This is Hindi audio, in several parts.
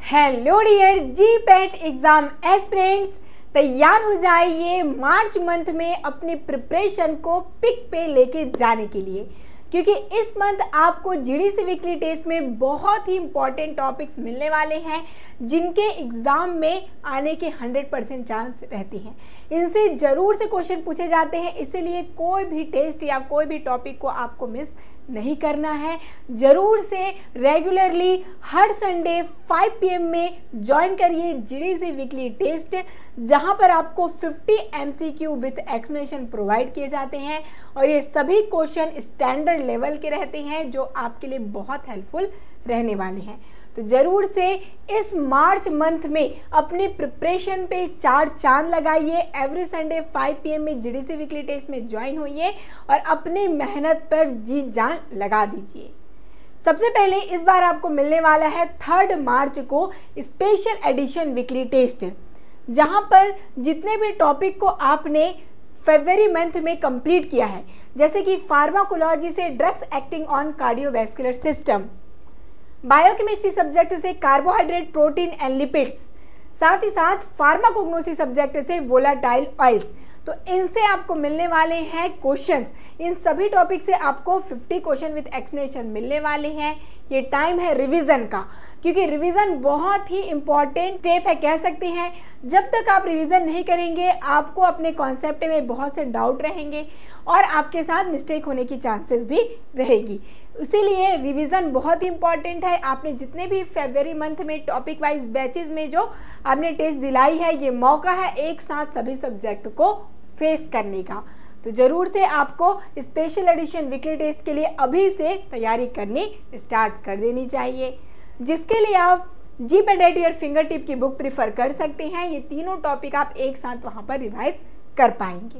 Hello dear GPAT exam aspirants, तैयार हो जाइए मार्च मंथ में अपनी प्रिपरेशन को पिक पे लेके जाने के लिए, क्योंकि इस मंथ आपको जीडीसी वीकली टेस्ट में बहुत ही इंपॉर्टेंट टॉपिक्स मिलने वाले हैं जिनके एग्ज़ाम में आने के 100% चांस रहते हैं। इनसे ज़रूर से क्वेश्चन पूछे जाते हैं, इसीलिए कोई भी टेस्ट या कोई भी टॉपिक को आपको मिस नहीं करना है। ज़रूर से रेगुलरली हर संडे 5 PM में ज्वाइन करिए जीडीसी वीकली टेस्ट, जहां पर आपको 50 MCQ विथ एक्सप्लेनेशन प्रोवाइड किए जाते हैं और ये सभी क्वेश्चन स्टैंडर्ड लेवल के रहते हैं जो आपके लिए बहुत हेल्पफुल रहने वाले हैं। तो ज़रूर से इस मार्च मंथ में अपनी प्रिपरेशन पे 4 चांद लगाइए। एवरी संडे 5 PM में जीडीसी वीकली टेस्ट में ज्वाइन होइए और अपनी मेहनत पर जी जान लगा दीजिए। सबसे पहले इस बार आपको मिलने वाला है 3 मार्च को स्पेशल एडिशन वीकली टेस्ट, जहां पर जितने भी टॉपिक को आपने फरवरी मंथ में कंप्लीट किया है, जैसे कि फार्माकोलॉजी से drugs acting on cardiovascular system, biochemistry subject से कार्बोहाइड्रेट, प्रोटीन एंड लिपिड्स, साथ ही साथ फार्माकोग्नोसी सब्जेक्ट से वोलाटाइल ऑयल्स, तो इनसे आपको मिलने वाले हैं क्वेश्चंस। इन सभी टॉपिक से आपको 50 क्वेश्चन विद एक्सप्लेनेशन मिलने वाले हैं। ये टाइम है रिवीजन का, क्योंकि रिवीजन बहुत ही इंपॉर्टेंट स्टेप है कह सकते हैं। जब तक आप रिवीजन नहीं करेंगे आपको अपने कॉन्सेप्ट में बहुत से डाउट रहेंगे और आपके साथ मिस्टेक होने की चांसेस भी रहेगी। इसीलिए रिवीजन बहुत ही इंपॉर्टेंट है। आपने जितने भी फरवरी मंथ में टॉपिक वाइज बैचेस में जो आपने टेस्ट दिलाई है, ये मौका है एक साथ सभी सब्जेक्ट को फेस करने का। तो ज़रूर से आपको स्पेशल एडिशन वीकली टेस्ट के लिए अभी से तैयारी करनी स्टार्ट कर देनी चाहिए, जिसके लिए आप GPAT at your finger tip की बुक प्रीफर कर सकते हैं। ये तीनों टॉपिक आप एक साथ वहाँ पर रिवाइज कर पाएंगे।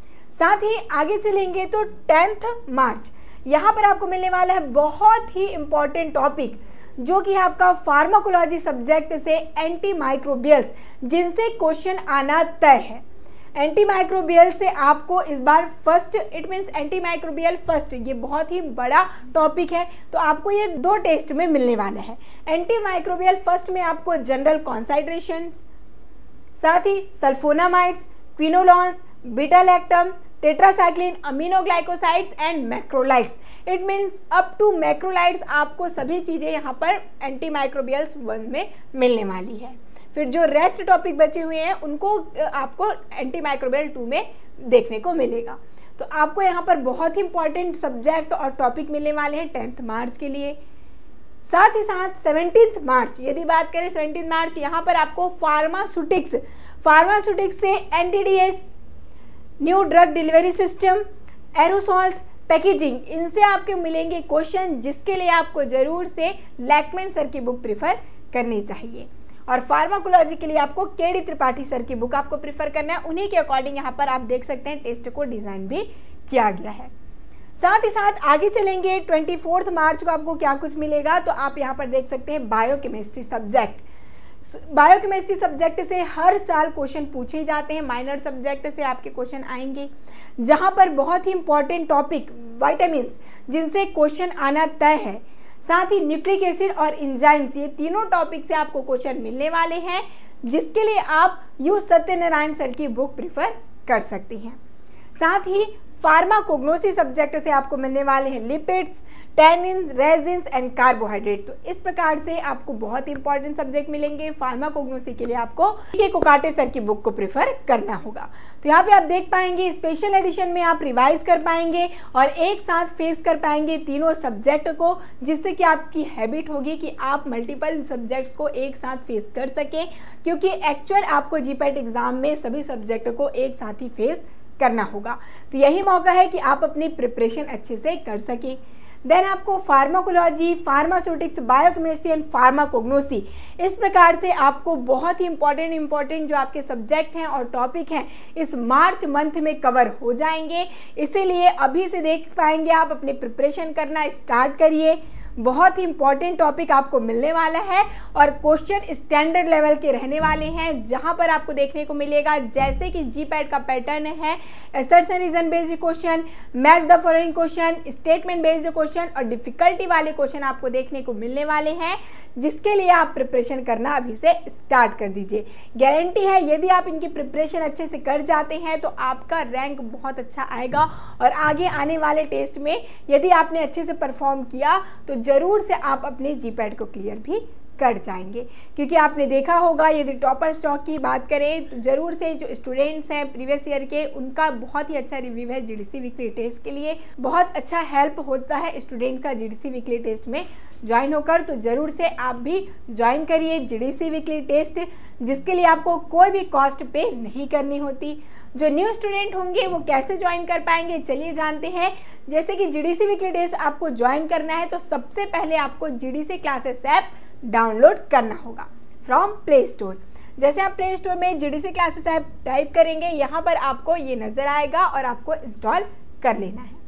साथ ही आगे चलेंगे तो 10 मार्च यहाँ पर आपको मिलने वाला है बहुत ही इंपॉर्टेंट टॉपिक, जो कि आपका फार्माकोलॉजी सब्जेक्ट से एंटी माइक्रोबियल्स, जिनसे क्वेश्चन आना तय है। एंटी माइक्रोबियल से आपको इस बार first, it means anti microbial first, ये बहुत ही बड़ा टॉपिक है, तो आपको ये 2 टेस्ट में मिलने वाला है। एंटी माइक्रोबियल फर्स्ट में आपको जनरल कॉन्सेंट्रेशन, साथ ही sulfonamides, quinolones, beta lactam, tetracycline, aminoglycosides and macrolides, it means up to macrolides, आपको सभी चीज़ें यहाँ पर एंटी माइक्रोबियल्स 1 में मिलने वाली है। फिर जो रेस्ट टॉपिक बचे हुए हैं उनको आपको एंटी माइक्रोबियल 2 में देखने को मिलेगा। तो आपको यहाँ पर बहुत ही इंपॉर्टेंट सब्जेक्ट और टॉपिक मिलने वाले हैं 10 मार्च के लिए। साथ ही साथ 17 मार्च, यदि बात करें 17 मार्च, यहाँ पर आपको फार्मास्यूटिक्स से NDDS, new drug delivery system, aerosols, packaging, इनसे आपके मिलेंगे क्वेश्चन, जिसके लिए आपको जरूर से लैकमैन सर की बुक प्रीफर करनी चाहिए। और फार्माकोलॉजी के लिए आपको केडी त्रिपाठी सर की बुक आपको प्रीफर करना है। उन्हीं के अकॉर्डिंग यहाँ पर आप देख सकते हैं टेस्ट को डिज़ाइन भी किया गया है। साथ ही साथ आगे चलेंगे 24 मार्च को आपको क्या कुछ मिलेगा, तो आप यहाँ पर देख सकते हैं बायोकेमिस्ट्री सब्जेक्ट। बायोकेमिस्ट्री सब्जेक्ट से हर साल क्वेश्चन पूछे जाते हैं, माइनर सब्जेक्ट से आपके क्वेश्चन आएंगे, जहाँ पर बहुत ही इंपॉर्टेंट टॉपिक विटामिन्स, जिनसे क्वेश्चन आना तय है। साथ ही न्यूक्लिक एसिड और एंजाइम्स, ये तीनों टॉपिक से आपको क्वेश्चन मिलने वाले हैं, जिसके लिए आप यू सत्यनारायण सर की बुक प्रीफर कर सकते हैं। साथ ही फार्माकोग्नोसी सब्जेक्ट से आपको मिलने वाले हैं lipids, tannins, resins and carbohydrate. तो इस प्रकार से आपको बहुत इंपॉर्टेंट सब्जेक्ट मिलेंगे। फार्माकोग्नोसी के लिए आपको के कोकाटे सर की बुक को प्रेफर करना होगा। तो यहाँ पे आप देख पाएंगे स्पेशल एडिशन में आप रिवाइज कर पाएंगे और एक साथ फेस कर पाएंगे तीनों सब्जेक्ट को, जिससे कि आपकी हैबिट होगी कि आप मल्टीपल सब्जेक्ट्स को एक साथ फेस कर सकें, क्योंकि एक्चुअल आपको जीपेट एग्जाम में सभी सब्जेक्ट को एक साथ ही फेस करना होगा। तो यही मौका है कि आप अपनी प्रिपरेशन अच्छे से कर सकें। देन आपको pharmacology, pharmaceutics, biochemistry and pharmacognosy, इस प्रकार से आपको बहुत ही इंपॉर्टेंट जो आपके सब्जेक्ट हैं और टॉपिक हैं इस मार्च मंथ में कवर हो जाएंगे। इसीलिए अभी से देख पाएंगे आप, अपनी प्रिपरेशन करना स्टार्ट करिए। बहुत ही इंपॉर्टेंट टॉपिक आपको मिलने वाला है और क्वेश्चन स्टैंडर्ड लेवल के रहने वाले हैं, जहां पर आपको देखने को मिलेगा जैसे कि जीपैट का पैटर्न है, assertion reason based question, match the following question, statement based question और डिफिकल्टी वाले क्वेश्चन आपको देखने को मिलने वाले हैं, जिसके लिए आप प्रिपरेशन करना अभी से स्टार्ट कर दीजिए। गारंटी है यदि आप इनकी प्रिपरेशन अच्छे से कर जाते हैं तो आपका रैंक बहुत अच्छा आएगा और आगे आने वाले टेस्ट में यदि आपने अच्छे से परफॉर्म किया तो ज़रूर से आप अपने जीपैट को क्लियर भी कर जाएंगे। क्योंकि आपने देखा होगा यदि टॉपर स्टॉक की बात करें तो ज़रूर से जो स्टूडेंट्स हैं प्रीवियस ईयर के, उनका बहुत ही अच्छा रिव्यू है जीडीसी वीकली टेस्ट के लिए। बहुत अच्छा हेल्प होता है स्टूडेंट्स का जीडीसी वीकली टेस्ट में ज्वाइन होकर, तो ज़रूर से आप भी ज्वाइन करिए जीडीसी वीकली टेस्ट, जिसके लिए आपको कोई भी कॉस्ट पे नहीं करनी होती। जो न्यू स्टूडेंट होंगे वो कैसे ज्वाइन कर पाएंगे, चलिए जानते हैं। जैसे कि जीडीसी वीकली टेस्ट आपको ज्वाइन करना है तो सबसे पहले आपको जीडीसी क्लासेस ऐप डाउनलोड करना होगा फ्रॉम प्ले स्टोर। जैसे आप प्ले स्टोर में जीडीसी क्लासेस ऐप टाइप करेंगे, यहाँ पर आपको ये नज़र आएगा और आपको इंस्टॉल कर लेना है।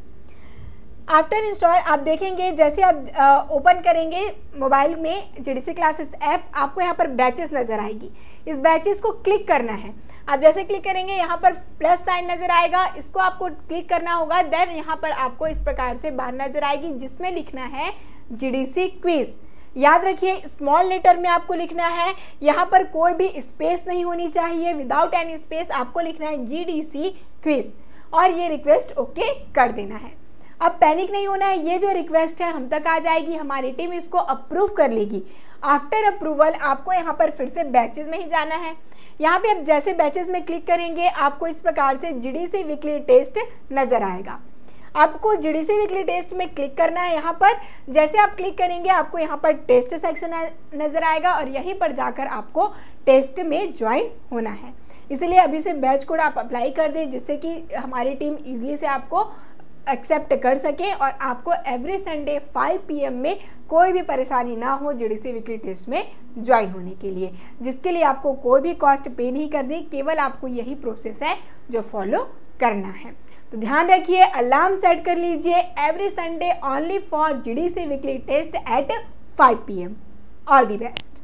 आफ्टर इंस्टॉल आप देखेंगे जैसे आप ओपन करेंगे मोबाइल में जीडीसी क्लासेस ऐप, आपको यहाँ पर बैचेस नज़र आएगी। इस बैचेस को क्लिक करना है। आप जैसे क्लिक करेंगे यहाँ पर प्लस साइन नज़र आएगा, इसको आपको क्लिक करना होगा। देन यहाँ पर आपको इस प्रकार से बार नज़र आएगी जिसमें लिखना है जीडीसी क्विज। याद रखिए स्मॉल लेटर में आपको लिखना है, यहाँ पर कोई भी स्पेस नहीं होनी चाहिए, विदाउट एनी स्पेस आपको लिखना है जीडीसी क्विज और ये रिक्वेस्ट ओके कर देना है। अब पैनिक नहीं होना है, ये जो रिक्वेस्ट है हम तक आ जाएगी, हमारी टीम इसको अप्रूव कर लेगी। आफ्टर अप्रूवल आपको यहाँ पर फिर से बैचेस में ही जाना है। यहाँ पे आप जैसे बैचेस में क्लिक करेंगे आपको इस प्रकार से जीडीसी वीकली टेस्ट नज़र आएगा। आपको जीडीसी वीकली टेस्ट में क्लिक करना है। यहाँ पर जैसे आप क्लिक करेंगे आपको यहाँ पर टेस्ट सेक्शन नज़र आएगा और यहीं पर जाकर आपको टेस्ट में ज्वाइन होना है। इसलिए अभी से बैच कोड आप अप्लाई कर दें जिससे कि हमारी टीम ईजिली से आपको एक्सेप्ट कर सके और आपको एवरी संडे 5 PM में कोई भी परेशानी ना हो जीडीसी वीकली टेस्ट में ज्वाइन होने के लिए, जिसके लिए आपको कोई भी कॉस्ट पे नहीं करनी, केवल आपको यही प्रोसेस है जो फॉलो करना है। तो ध्यान रखिए, अलार्म सेट कर लीजिए every Sunday only for GDC weekly test at 5 PM। All the best.